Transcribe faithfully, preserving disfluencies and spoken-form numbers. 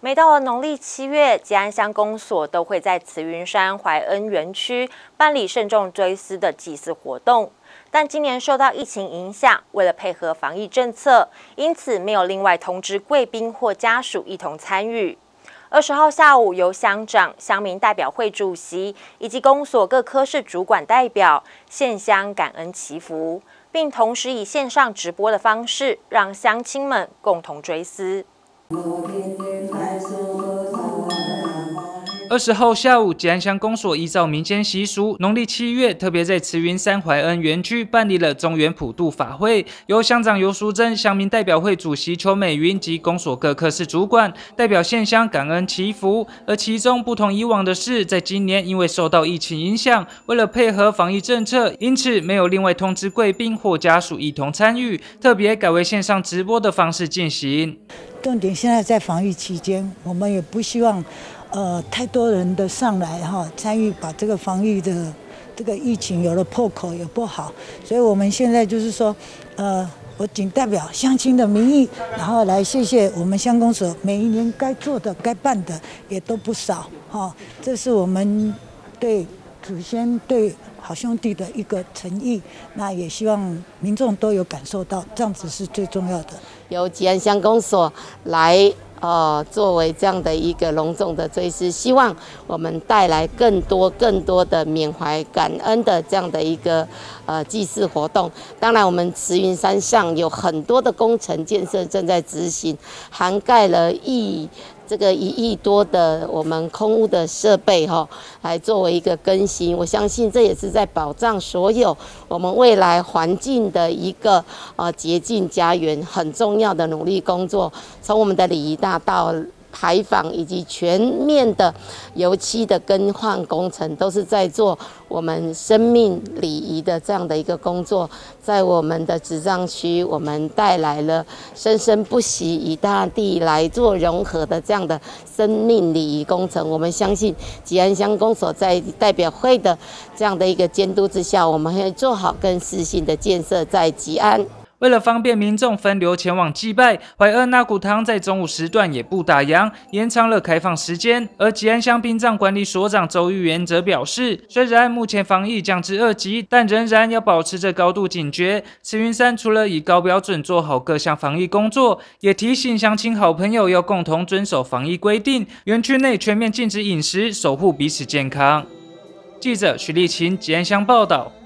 每到了农历七月，吉安乡公所都会在慈云山怀恩园区办理慎重追思的祭祀活动。但今年受到疫情影响，为了配合防疫政策，因此没有另外通知贵宾或家属一同参与。二十号下午，由乡长、乡民代表会主席以及公所各科室主管代表献香感恩祈福，并同时以线上直播的方式，让乡亲们共同追思。 二十号下午，吉安乡公所依照民间习俗，农历七月特别在慈云山怀恩园区办理了中元普渡法会，由乡长尤淑珍、乡民代表会主席邱美云及公所各科室主管代表献香感恩祈福。而其中不同以往的是，在今年因为受到疫情影响，为了配合防疫政策，因此没有另外通知贵宾或家属一同参与，特别改为线上直播的方式进行。 重点现在在防疫期间，我们也不希望呃太多人的上来哈参与，把这个防疫的这个疫情有了破口也不好，所以我们现在就是说，呃，我仅代表乡亲的名义，然后来谢谢我们乡公所每一年该做的、该办的也都不少哈，这是我们对祖先、对好兄弟的一个诚意，那也希望民众都有感受到，这样子是最重要的。 由吉安乡公所来呃作为这样的一个隆重的追思，希望我们带来更多更多的缅怀感恩的这样的一个呃祭祀活动。当然，我们慈云山上有很多的工程建设正在执行，涵盖了亿。这个一亿多的我们空污的设备哈，来作为一个更新，我相信这也是在保障所有我们未来环境的一个呃洁净家园很重要的努力工作。从我们的礼仪大道牌坊以及全面的油漆的更换工程，都是在做我们生命礼仪的这样的一个工作。在我们的执照区，我们带来了生生不息与大地来做融合的这样的生命礼仪工程。我们相信吉安乡公所在代表会的这样的一个监督之下，我们会做好更适性的建设在吉安。 为了方便民众分流前往祭拜，怀恩纳古堂在中午时段也不打烊，延长了开放时间。而吉安乡殡葬管理所长周玉元则表示，虽然目前防疫降至二级，但仍然要保持着高度警觉。慈云山除了以高标准做好各项防疫工作，也提醒乡亲好朋友要共同遵守防疫规定，园区内全面禁止饮食，守护彼此健康。记者许立琴，吉安乡报道。